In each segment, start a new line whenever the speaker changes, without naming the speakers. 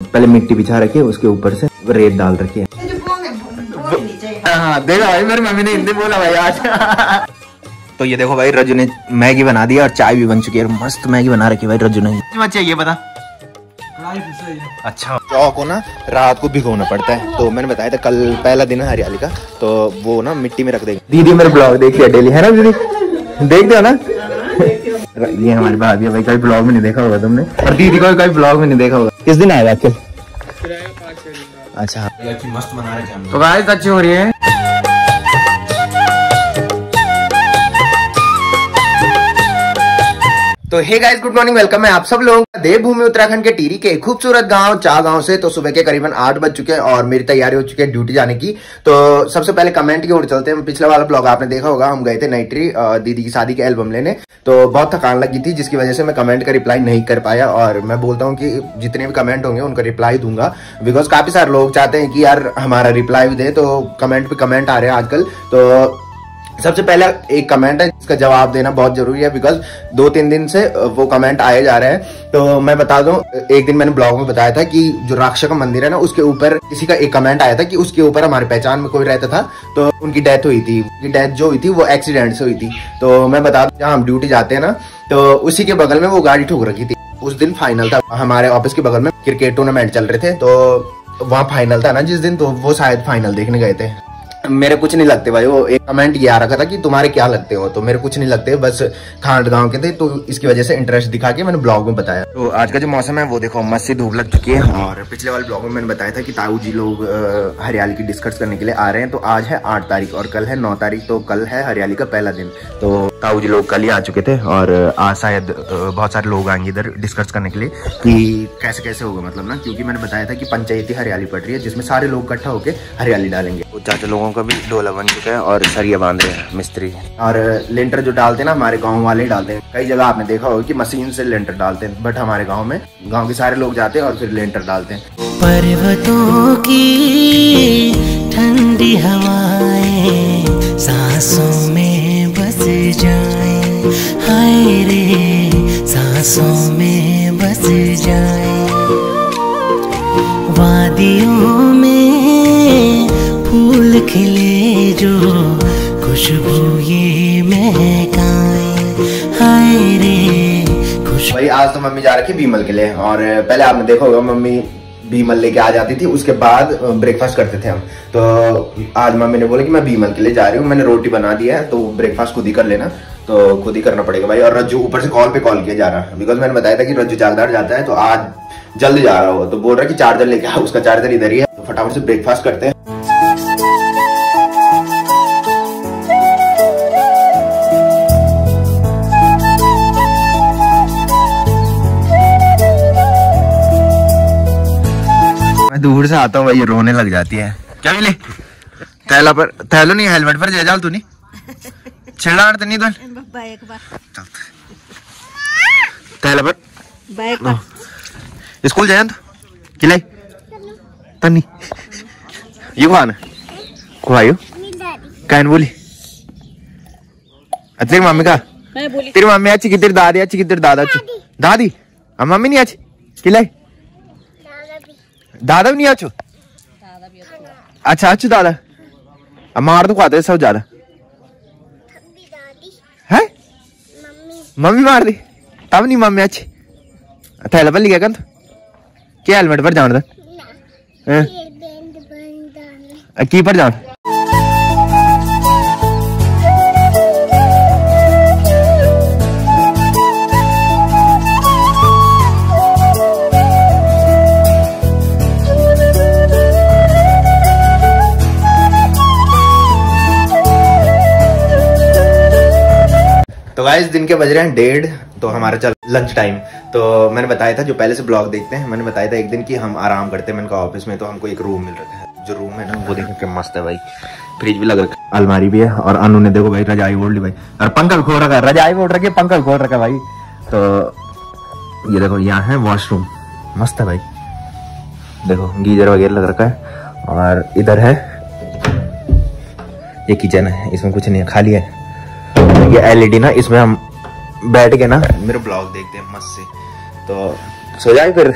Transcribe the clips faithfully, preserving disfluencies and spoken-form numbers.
पहले मिट्टी बिछा रखी है, उसके ऊपर से रेत डाल रखी है। हाँ देखो भाई मेरी मम्मी ने हिंदी बोला भाई आज। तो ये देखो भाई रज्जू ने मैगी बना दिया और चाय भी बन चुकी है, मस्त मैगी बना रखी है भाई रज्जू ने। बच्चे ये बता। अच्छा जौ को ना रात को भिगोना पड़ता है, तो मैंने बताया था कल पहला दिन है हरियाली का, तो वो ना मिट्टी में रख देंगे। दीदी मेरे ब्लॉग देखिए डेली है ना दीदी, देखते हो ना। ये हमारी भाभी है भाई, कभी ब्लॉग में नहीं देखा होगा तुमने, और दीदी को कभी ब्लॉग में नहीं देखा होगा। किस दिन आएगा आजकल? अच्छा मस्त बना रहे हैं तो गाइस, अच्छी हो रही है। तो hey guys good morning, welcome है आप सब लोगों का देवभूमि उत्तराखंड के टिहरी के खूबसूरत गांव चा गांव से। तो सुबह के करीबन आठ बज चुके हैं और मेरी तैयारी हो चुकी है ड्यूटी जाने की। तो सबसे पहले कमेंट की ओर चलते हैं। पिछले वाला ब्लॉग आपने देखा होगा, हम गए थे नाइट्री दीदी की शादी के एल्बम लेने, तो बहुत थकान लगी थी जिसकी वजह से मैं कमेंट का रिप्लाई नहीं कर पाया। और मैं बोलता हूँ कि जितने भी कमेंट होंगे उनका रिप्लाई दूंगा, बिकॉज काफी सारे लोग चाहते हैं कि यार हमारा रिप्लाई भी दे, तो कमेंट पे कमेंट आ रहे हैं आजकल। तो सबसे पहला एक कमेंट है जिसका जवाब देना बहुत जरूरी है, बिकॉज दो तीन दिन से वो कमेंट आए जा रहे हैं। तो मैं बता दूं, एक दिन मैंने ब्लॉग में बताया था कि जो राक्षा का मंदिर है ना, उसके ऊपर किसी का एक कमेंट आया था कि उसके ऊपर हमारी पहचान में कोई रहता था, तो उनकी डेथ हुई थी। उनकी डेथ जो हुई थी वो एक्सीडेंट से हुई थी। तो मैं बता दूं, जहाँ हम ड्यूटी जाते हैं ना, तो उसी के बगल में वो गाड़ी ठुक रखी थी। उस दिन फाइनल था, हमारे ऑफिस के बगल में क्रिकेट टूर्नामेंट चल रहे थे, तो वहाँ फाइनल था ना जिस दिन, तो वो शायद फाइनल देखने गए थे। मेरे कुछ नहीं लगते भाई, वो एक कमेंट ये आ रखा था कि तुम्हारे क्या लगते हो, तो मेरे कुछ नहीं लगते, बस खांड गांव के थे, तो इसकी वजह से इंटरेस्ट दिखा के मैंने ब्लॉग में बताया। तो आज का जो मौसम है वो देखो मस्त सी धूप लग चुकी है। और पिछले वाले ब्लॉग में मैंने बताया था कि ताऊ जी लोग हरियाली की डिस्कस करने के लिए आ रहे हैं। तो आज है आठ तारीख और कल है नौ तारीख, तो कल है हरियाली का पहला दिन। तो ताऊ जी लोग कल ही आ चुके थे और आज शायद बहुत सारे लोग आएंगे इधर डिस्कस करने के लिए कि कैसे कैसे होगा, मतलब ना, क्योंकि मैंने बताया था कि पंचायती हरियाली पड़ रही है जिसमें सारे लोग इकट्ठा होकर हरियाली डालेंगे। चाचा लोगों का भी डोला बन चुका है और सरिया बांध रहे हैं मिस्त्री। और लेंटर जो डालते हैं ना, हमारे गांव वाले ही डालते हैं। कई जगह आपने देखा होगा कि मशीन से लेंटर डालते हैं, बट हमारे गांव में गांव के सारे लोग जाते हैं और फिर लेंटर डालते हैं।
पर्वतों की ठंडी हवाएं सांसों में बस जाएं, हाय रे सांसों में बस जाएं। वादियों में फूल खिले जो खुशबू ये महकाएं, हाय रे खुशबू।
भाई आज तो मम्मी जा रखी है बीमल के लिए, और पहले आपने देखा होगा मम्मी बीमल लेके आ जाती थी, उसके बाद ब्रेकफास्ट करते थे हम। तो आज मम्मी ने बोला कि मैं बीमल के लिए जा रही हूँ, मैंने रोटी बना दी है, तो ब्रेकफास्ट खुद ही कर लेना, तो खुद ही करना पड़ेगा भाई। और रज्जू ऊपर से कॉल पे कॉल किया जा रहा है, बिकॉज मैंने बताया था कि रज्जू जागदार जाता है, तो आज जल्दी जा रहा हो, तो बोल रहा है कि चार्जर लेके आओ, उसका चार्जर इधर ही है। तो फटाफट से ब्रेकफास्ट करते हैं। दूर से आता हूँ भाई, रोने लग जाती है। क्या मिले थैला पर, थैलो नहीं हेलमेट पर जा जाल तू नहीं छिड़ा तो नहीं तो थैला पर स्कूल जाए तो खिलाई तनी ये खाना खुआयो कहन बोली। तेरी मम्मी का, तेरी मम्मी अच्छी की, तेरी दादी अच्छी की, तेरी दादा अच्छी, दादी हम मम्मी नहीं अच्छी खिलाई, दादा भी नहीं अच्छो, अच्छा अच्छो दादा अब मार तो खाते सब ज्यादा है, मम्मी मार दी तब नहीं मम्मी अच्छी। थैला पर लिया तो क्या हेलमेट पर जान की पर जान। तो गाइस दिन के बज रहे हैं डेढ़, तो हमारा चल लंच टाइम। तो मैंने बताया था, जो पहले से ब्लॉग देखते हैं, मैंने बताया था एक दिन कि हम आराम करते हैं। मैंने कहा ऑफिस में तो हमको एक रूम मिल रखा है, जो रूम है ना वो देखो क्या मस्त है भाई, फ्रिज भी लग रखा है, अलमारी भी है, और अनु ने देखो भाई रजाई ओढ़ ली भाई, और पंखा भी खोल रखा है, रजाई ओढ़ रखी है, पंखा भी खोल रखा है भाई। तो ये देखो यहाँ है वॉशरूम, मस्त है भाई, देखो गीजर वगैरह लग रखा है। और इधर है ये किचन है, इसमें कुछ नहीं है, खाली है। ये एलईडी ना, इसमें हम बैठ के ना मेरे ब्लॉग देखते हैं मस्त से। तो सो जाए फिर।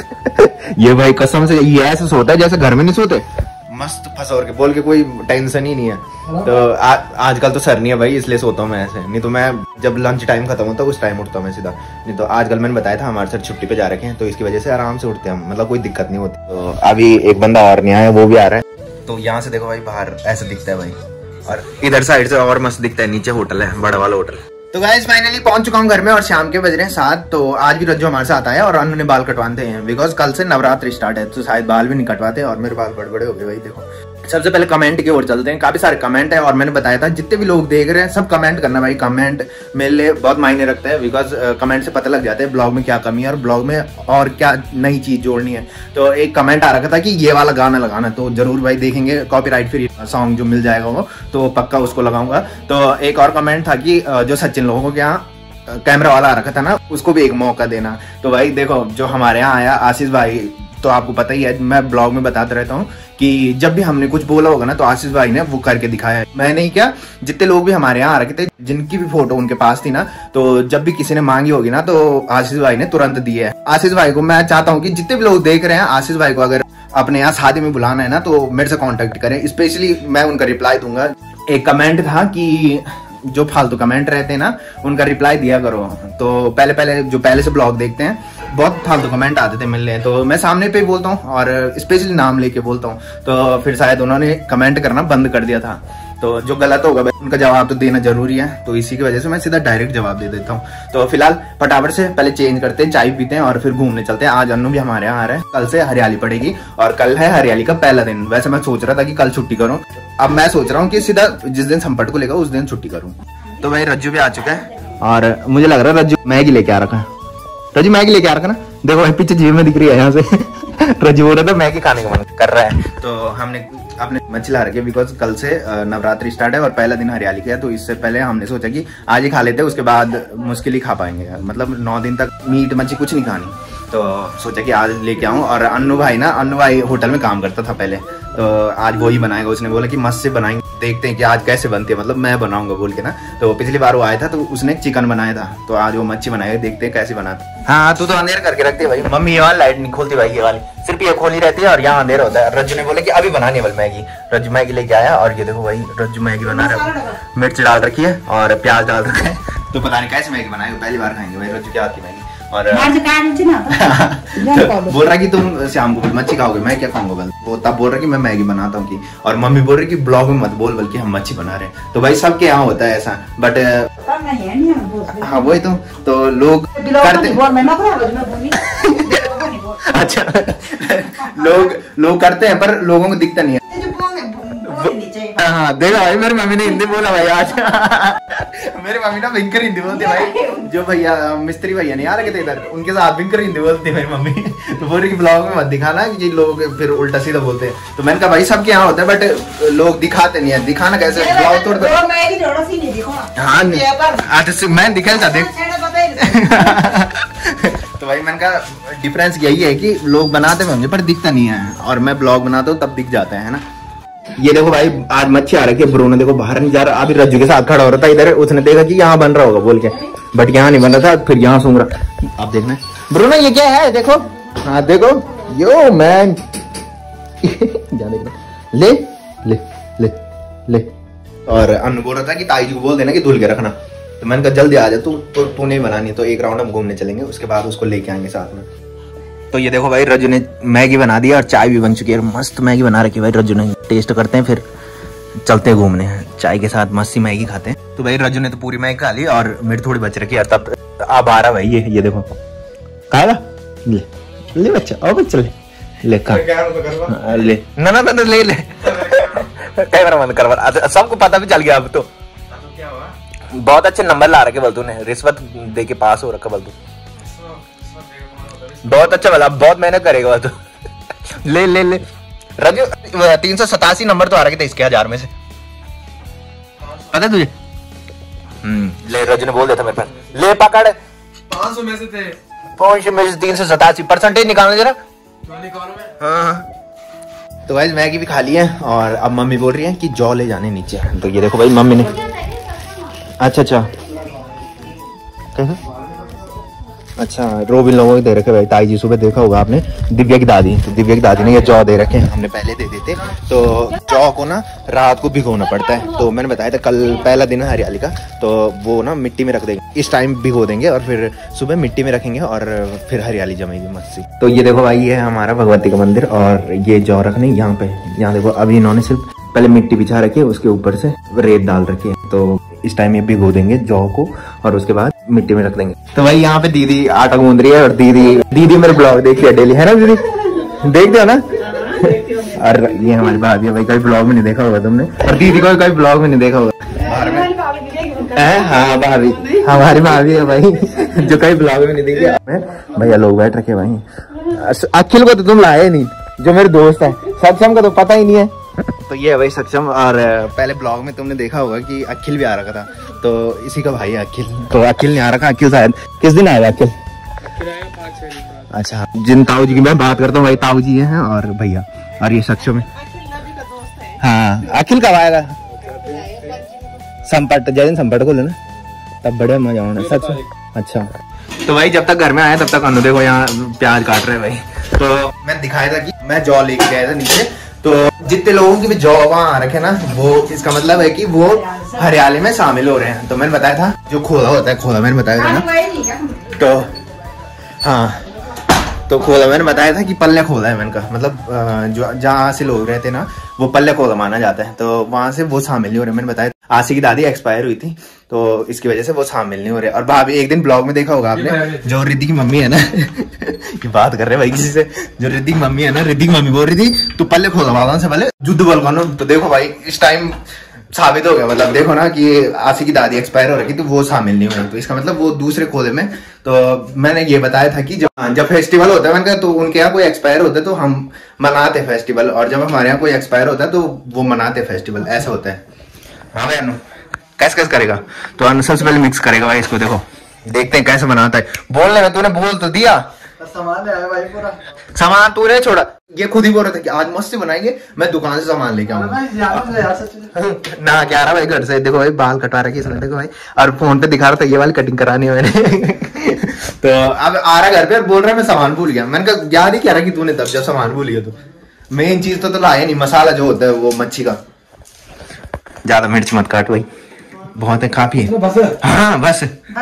ये भाई कसम से ये ऐसे सोता है जैसे घर में नहीं सोते, मस्त फंसोर के बोल के, कोई टेंशन ही नहीं है। तो आ, आजकल तो सर नहीं है भाई, इसलिए सोता हूँ मैं ऐसे, नहीं तो मैं जब लंच टाइम खत्म होता है उस टाइम उठता हूँ मैं सीधा। नहीं तो आजकल मैंने बताया था हमारे सर छुट्टी पे जा रखे हैं, तो इसकी वजह से आराम से उठते हैं, मतलब कोई दिक्कत नहीं होती। तो अभी एक बंदा और नहीं आया, वो भी आ रहा है। तो यहाँ से देखो भाई बाहर ऐसे दिखता है भाई, और इधर साइड से और मस्त दिखता है, नीचे होटल है, बड़ा वाला होटल। तो गाइस फाइनली पहुंच चुका हूँ घर में और शाम के बज रहे हैं सात। तो आज भी रज्जू हमारे साथ आया और अनु ने बाल कटवाते हैं, बिकॉज कल से नवरात्रि स्टार्ट है, तो शायद बाल भी नहीं कटवाते और मेरे बाल बड़े बड़े हो गए भाई। देखो सबसे पहले कमेंट की ओर चलते हैं, काफी सारे कमेंट है और मैंने बताया था जितने भी लोग देख रहे हैं सब कमेंट करना भाई। कमेंट मेरे लिए बहुत मायने रखता है, बिकॉज कमेंट से पता लग जाता है ब्लॉग में क्या कमी है और ब्लॉग में और क्या नई चीज जोड़नी है। तो एक कमेंट आ रखा था कि ये वाला गाना लगाना, तो जरूर भाई देखेंगे, कॉपीराइट फ्री सॉन्ग जो मिल जाएगा वो तो पक्का उसको लगाऊंगा। तो एक और कमेंट था कि जो सचिन लोगों के यहाँ कैमरा वाला आ रखा था ना, उसको भी एक मौका देना। तो भाई देखो जो हमारे यहाँ आया आशीष भाई, तो आपको पता ही है, मैं ब्लॉग में बताता रहता हूँ कि जब भी हमने कुछ बोला होगा ना तो आशीष भाई ने वो करके दिखाया है। मैं नहीं क्या, जितने लोग भी हमारे यहाँ आ रखे थे, जिनकी भी फोटो उनके पास थी ना, तो जब भी किसी ने मांगी होगी ना तो आशीष भाई ने तुरंत दी है। आशीष भाई को मैं चाहता हूँ कि जितने भी लोग देख रहे हैं, आशीष भाई को अगर अपने यहाँ शादी में बुलाना है ना तो मेरे से कॉन्टेक्ट करें, स्पेशली मैं उनका रिप्लाई दूंगा। एक कमेंट था कि जो फालतू कमेंट रहते हैं ना उनका रिप्लाई दिया करो। तो पहले पहले जो पहले से ब्लॉग देखते हैं बहुत फालतू कमेंट आते थे मिलने, तो मैं सामने पे बोलता हूँ और स्पेशली नाम लेके बोलता हूँ, तो फिर शायद उन्होंने कमेंट करना बंद कर दिया था। तो जो गलत होगा उनका जवाब तो देना जरूरी है, तो इसी की वजह से मैं सीधा डायरेक्ट जवाब दे देता हूँ। तो फिलहाल फटाफट से पहले चेंज करते हैं, चाय पीते हैं और फिर घूमने चलते हैं। आज अन्नू भी हमारे यहाँ आ रहा है, कल से हरियाली पड़ेगी और कल है हरियाली का पहला दिन। वैसे मैं सोच रहा था कि कल छुट्टी करूँ, अब मैं सोच रहा हूँ कि सीधा जिस दिन संपट को लेगा उस दिन छुट्टी करूँ। तो भाई रज्जू भी आ चुका है और मुझे लग रहा है रज्जू मैगी लेके आ रखा है। रज्जू मैगी लेके आ रखा ना, देखो भाई पीछे जेब में दिख रही है यहाँ से। रज्जू बोल रहा था मैगी खाने का मन कर रहा है, तो हमने अपने मछली ला रखी है, बिकॉज कल से नवरात्रि स्टार्ट है और पहला दिन हरियाली का है। तो इससे पहले हमने सोचा कि आज ही खा लेते हैं, उसके बाद मुश्किल ही खा पाएंगे, मतलब नौ दिन तक मीट मच्छी कुछ नहीं खानी। तो सोचा कि आज लेके आऊं। और अन्नू भाई ना, अन्नू भाई होटल में काम करता था पहले, तो आज वो ही बनाएगा। उसने बोला कि मस्त से बनाएंगे, देखते हैं कि आज कैसे बनती है, मतलब मैं बनाऊंगा बोल के ना। तो पिछली बार वो आया था तो उसने चिकन बनाया था, तो आज वो मच्छी बनाएगा, देखते हैं कैसे बनाते। हाँ तू तो अंधेर करके रखती है भाई, मम्मी ये वाली लाइट नहीं खोलती भाई, ये वाली सिर्फ ये खोली रहती है और यहाँ अंधेरा होता है। रज्जू ने बोला कि अभी बनानी है मैगी, रज्जू मैगी लेके आया और ये देखो भाई रज्जू मैगी बना रहा है, मिर्च डाल रखी है और प्याज डाल रखा है। तो पता नहीं कैसे मैगी बनाएगा, पहली बार खाएंगे भाई रज्जू के हाथ की मैगी। और तो बोल रहा कि तुम शाम को मच्छी खाओगे, मैं क्या खाऊंगा कल। वो तब बोल रहा कि मैं मैगी बनाता हूँ कि, और मम्मी बोल रही कि ब्लॉग में मत बोल बल्कि हम मच्छी बना रहे हैं। तो भाई सबके यहाँ होता है ऐसा, बट हाँ वही तो तो लोग करते। अच्छा लोग लोग करते हैं पर लोगों को दिखता नहीं है। हाँ देखो भाई मेरी मम्मी ने हिंदी बोला भाई आज। मेरी मम्मी ना भयंकर हिंदी बोलती है भाई, जो भैया मिस्त्री भैया नहीं आ रहे थे इधर, उनके साथ भयंकर हिंदी बोलती है मेरी मम्मी। तो बोल रही कि ब्लॉग में मत दिखाना कि लोग फिर उल्टा सीधा बोलते हैं। तो मैंने कहा भाई सबके यहाँ होता है बट लोग दिखाते नहीं है, दिखाना कैसे ब्लॉग तोड़ दो। हाँ अच्छा मैं दिखा देख। तो भाई मैंने कहा डिफरेंस यही है कि लोग बनाते होंगे पर दिखता नहीं है, और मैं ब्लॉग बनाता हूँ तब दिख जाता है ना। ये देखो भाई आज मच्छी आ रखी है, ब्रो ने देखो बाहर नहीं जा रहा, अभी रज्जू के साथ खड़ा हो रहा था इधर, उसने देखा कि यहाँ बन रहा होगा बोल के, बट यहाँ नहीं बन रहा था, फिर यहाँ सूंघ रहा। आप देखना ब्रो ना ये क्या है, देखो हाँ देखो यो मैन। जा देखना, ले ले ले ले। और अन्न बोल रहा था कि ताई जी को बोल देना कि धुल के रखना, तो मैंने कहा जल्दी आ जा तू, तो तू नहीं बनानी, तो एक राउंड हम घूमने चलेंगे, उसके बाद उसको लेके आएंगे साथ में। तो ये देखो भाई रज्जू ने मैगी बना दी और चाय भी बन चुकी है, मस्त मैगी बना रखी है भाई रज्जू ने। टेस्ट करते हैं फिर चलते हैं घूमने, चाय के साथ मस्ती मैगी खाते हैं। तो भाई रज्जू ने तो पूरी मैगी खा ली और मेरी थोड़ी बच रखी है, तब अब आ रहा भाई ये ये देखो खाएगा, ले ले बच्चा और बच्चा ले ले खा ले ना ना ना ले ले। कैमरा बंद करवा, सबको पता भी चल गया अब तो। बहुत अच्छे नंबर ला रखे बल्तू ने, रिश्वत दे के पास हो रखा बल्तू, बहुत अच्छा वाला, बहुत मेहनत करेगा तो। ले ले ले रजू तीन सौ सतासी नंबर तो आ रहे थे इसके हजार में से, पता है तुझे? हम्म ले रजू ने बोल दिया था मेरे पास, ले पकड़ पाँच सौ में से थे, पाँच सौ में से तीन सौ सतासी परसेंटेज निकालना जरा। हाँ तो भाई मैगी भी खा ली है और अब मम्मी बोल रही है कि जौ ले जाने नीचे। तो ये देखो भाई मम्मी ने, अच्छा अच्छा अच्छा, रोबिन लोगों के दे रखे भाई। ताई जी सुबह देखा होगा आपने, दिव्या की दादी, तो दिव्या की दादी ने ये जौ दे रखे हैं, हमने पहले दे देते। तो जौ को ना रात को भिगोना पड़ता है, तो मैंने बताया था कल पहला दिन है हरियाली का, तो वो ना मिट्टी में रख देंगे, इस टाइम भिगो देंगे और फिर सुबह मिट्टी में रखेंगे और फिर हरियाली जमेगी मस्त सी। तो ये देखो भाई, ये है हमारा भगवती का मंदिर और ये जौ रखने यहाँ पे, यहाँ देखो अभी इन्होंने सिर्फ पहले मिट्टी बिछा रखी है, उसके ऊपर से रेत डाल रखी है, तो इस टाइम ये भिगो देंगे जौ को और उसके बाद मिट्टी में रख देंगे। तो भाई यहाँ पे दीदी आटा गूंद रही है और दीदी दीदी मेरे ब्लॉग देखी है डेली, है ना दीदी? देखते हो ना? और ये हमारी भाभी है भाई, कभी ब्लॉग में नहीं देखा होगा तुमने, और दीदी को कभी ब्लॉग में नहीं देखा होगा। हाँ भाभी, हमारी भाभी है भाई जो कभी ब्लॉग में नहीं देखी। भैया लोग बैठ रखे भाई। अखिल को तो तुम लाए नहीं, जो मेरे दोस्त है, सक्षम का तो पता ही नहीं है। तो ये है भाई सक्षम, और पहले ब्लॉग में तुमने देखा होगा कि अखिल भी आ रखा था, तो इसी का भाई है अखिल। तो अखिल नहीं आ रखा, अखिल शायद किस दिन आएगा अखिल? अच्छा, जिन ताऊ जी की मैं बात करता हूँ भाई, ताऊ जी हैं और भैया, और ये सक्षम है। हाँ, अखिल कब आएगा? संपट, जय दिन संपट को लेना, तब बड़े मजा आना सच। अच्छा, तो भाई जब तक घर में आया तब तक अनु देखो यहाँ प्याज काट रहे भाई। तो मैं दिखाया था कि मैं जौ लेके गया था नीचे, तो जितने लोगों की भी जौ वहाँ आ रखे ना, वो इसका मतलब है कि वो हरियाली में शामिल हो रहे हैं। तो मैंने बताया था जो खोदा होता है, खोदा मैंने बताया था ना, तो हाँ, तो खोदा मैंने बताया था कि पल्ले खोदा है मैंने कहा, मतलब जो जहाँ से लोग रहते ना वो पल्ले खोदा माना जाता है, तो वहां से वो शामिल नहीं हो रहे। मैंने बताया आशी की दादी एक्सपायर हुई थी, तो इसकी वजह से वो शामिल नहीं हो रहे। और भाभी एक दिन ब्लॉग में देखा होगा आपने, जो रिद्धि की मम्मी है ना ये बात कर रहे भाई किसी से, जो रिद्धि की मम्मी है ना, रिद्धि की मम्मी बोल रही थी तू पल्ले खोदा वाला से पहले युद्ध बल बनो। तो देखो भाई इस टाइम साबित हो गया, मतलब देखो ना कि आशी की दादी एक्सपायर हो रही थी, तो वो शामिल नहीं हुई, तो इसका मतलब वो दूसरे खोदे में। तो मैंने ये बताया था कि जब जब फेस्टिवल होता है मैंने कहा, तो उनके यहाँ कोई एक्सपायर होता है तो हम मनाते फेस्टिवल, और जब हमारे यहाँ कोई एक्सपायर होता है तो वो मनाते फेस्टिवल, ऐसा होता है। हाँ भाई अनु कैसे कैसे करेगा? तो अनु सबसे पहले मिक्स करेगा भाई इसको, देखो देखते हैं कैसे बनाता है। बोलने में तूने बोल तो दिया, सामान है भाई पूरा, सामान तूने छोड़ा, ये खुद ही बोल रहे थे कि आज मस्त बनाएंगे, मैं दुकान से सामान लेके आऊंगा ना। ग्यारह भाई घर से देखो भाई बाल कटवा रखे इसने, देखो भाई, और फोन पे दिखा रहा था ये वाली कटिंग करानी है मैंने तो अब आ रहा घर पे और बोल रहा है मैं सामान भूल गया। मैंने कहा याद ही क्या रहा कि तूने तब जब सामान भूल गया, तो मेन चीज तो, तो लाया नहीं, मसाला जो होता है वो मच्छी का। ज्यादा मिर्च मत काट भाई, बहुत है, काफी है। हाँ बस।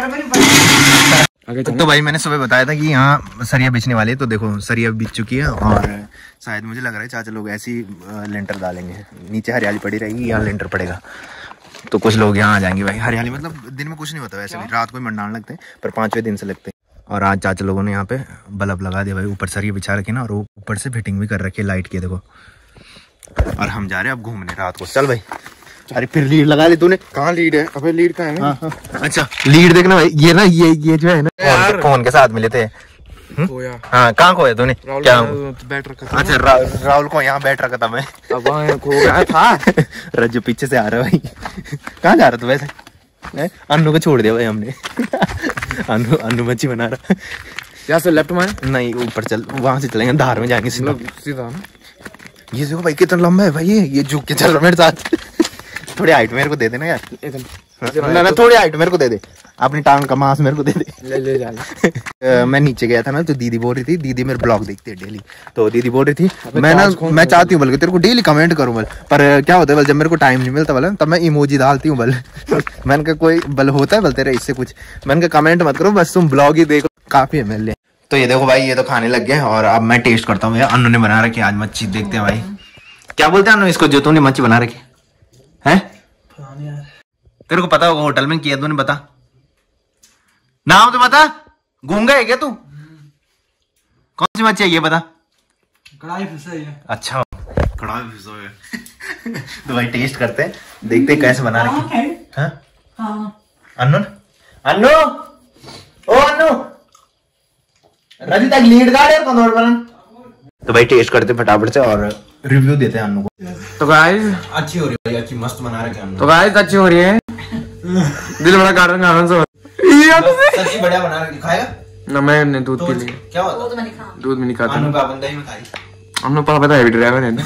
तो भाई मैंने सुबह बताया था कि यहाँ सरिया बिछने वाली है, तो देखो सरिया बिछ चुकी है, और शायद मुझे लग रहा है चाचा लोग ऐसी लेंटर डालेंगे, नीचे हरियाली पड़ी रहेगी, यहाँ लेंटर पड़ेगा, तो कुछ लोग यहाँ आ जाएंगे भाई। हरियाली मतलब दिन में कुछ नहीं होता वैसे भी, रात को ही मंडाने लगते हैं, पर पांचवें दिन से लगते हैं। और आज चाचा लोगों ने यहाँ पे बल्ब लगा दिया भाई, ऊपर सरिया बिछा रखे ना, और ऊपर से फिटिंग भी कर रखी है लाइट की, देखो। और हम जा रहे हैं अब घूमने रात को, चल भाई। अरे फिर लीड लगा ली तूने, कहाँ लीड है? अबे लीड कहाँ है? हाँ, हाँ। अच्छा लीड देखना भाई, ये ना ये ये जो है ना यार फोन के साथ मिले थे। हाँ कहाँ खोया तूने? क्या बैठ रखा था? अच्छा रा, राहुल को यहाँ बैठ रखा था मैं, अब वहाँ खो गया था रज्जू पीछे से आ रहा है भाई। कहाँ जा रहा तू वैसे? अन्नू को छोड़ दिया भाई हमने अन्नू अन्नू मच्छी बना रहा। यहाँ से लेफ्ट में नहीं, ऊपर चल, वहां से चलेंगे, धार में जाएंगे सीधा सीधा ना। ये देखो भाई कितना लंबा है भाई, ये ये झुक के चल रहा मेरे साथ। थोड़ी हाइट मेरे को दे देना यार, ना ना थोड़ी हाइट मेरे को दे दे, अपनी टांग का मांस मेरे को दे दे। ले ले जा। मैं नीचे गया था ना, तो दीदी बोल रही थी, दीदी मेरे ब्लॉग देखती है डेली, तो दीदी बोल रही थी मैं ना मैं चाहती हूँ बल्कि तेरे को डेली कमेंट करूँ बल, पर क्या होता है बल, जब मेरे को टाइम नहीं मिलता बल तब मैं इमोजी डालती हूँ बल। मैंने कहा कोई बल होता है बल तेरा इससे कुछ, मैंने कहा कमेंट मत करो, बस तुम ब्लॉग ही देखो, काफी है मेरे लिए। तो ये देखो भाई, ये तो खाने लग गए, और अब मैं टेस्ट करता हूँ। अन्नू ने बना रखी आज मच्छी, देखते हैं भाई क्या बोलते हैं अन्नू इसको, जो तूने मच्छी बना रखी है? तेरे को पता होगा होटल में किया तूने, बता नाम तो बता, गूंगा है क्या तू? कौन सी मच्छी है ये बता? कढ़ाई फिसा है। अच्छा कढ़ाई फिसा है। तो भाई टेस्ट करते हैं, देखते हैं कैसे बना रखी है। हाँ अन्नू अन्नू ओ अन्नू रवि तक लीड गाड़ यार कौन बना। तो भाई टेस्ट करते फटाफट से और रिव्यू देते हैं अन्नू को। तो गाइस अच्छी हो रही है भाई, अच्छी मस्त बना रखे अन्नू। तो गाइस अच्छी हो रही है, दिल बड़ा काट रहा है से। सब्जी बढ़िया बना रखी, खाएगा ना? मैं दूध पी लिया। क्या हुआ? दूध में नहीं खाता, दूध में नहीं खाता। अन्नू का बंदा ही में खाई, अन्नू पापा पता है ड्राइवर है।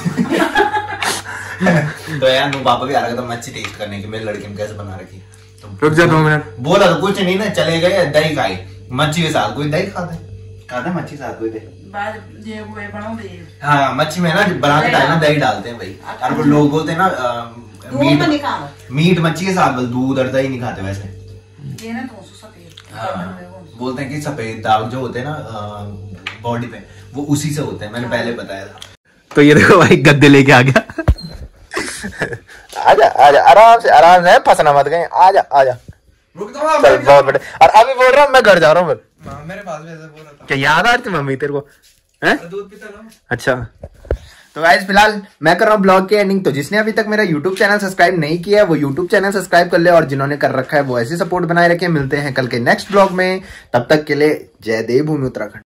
तो यार अन्नू पापा भी आ रहा था मच्छी टेस्ट करने के, मेरे लड़के ने कैसे बना रखी। रुक जा दो मिनट, बोला तो कुछ नहीं ना, चले गए दही खाई। मच्छी के साथ कोई दही खाते खाते मच्छी साथ कोई दही
बाद ये वो ये बनाओगे।
हाँ मच्छी में ना बनाते टाइम में दही डालते हैं भाई। और वो लोग बोलते हैं ना मीट मीट मच्छी के साथ दूध और दही नहीं खाते वैसे।
ये ना तो सफेद
हाँ, बोलते हैं कि सफेद दाग जो होते हैं ना बॉडी पे वो उसी से होते हैं। मैंने पहले बताया था। तो ये देखो भाई गद्दे लेके आ गया। आजा आजा आराम से आराम से फंसना मत कहीं। आजा आजा चल बहुत बड़े। और अभी बोल रहा हूँ मैं घर जा रहा हूँ। मेरे पास भी ऐसा बोल रहा था। क्या याद आ रही थी मम्मी तेरे को? हैं दूध पीता रहो। अच्छा तो गाइस फिलहाल मैं कर रहा हूँ ब्लॉग की एंडिंग। तो जिसने अभी तक मेरा यूट्यूब चैनल सब्सक्राइब नहीं किया है वो यूट्यूब चैनल सब्सक्राइब कर ले, और जिन्होंने कर रखा है वो ऐसे सपोर्ट बनाए रखे। मिलते हैं कल के नेक्स्ट ब्लॉग में, तब तक के लिए जय देवभूमि उत्तराखंड।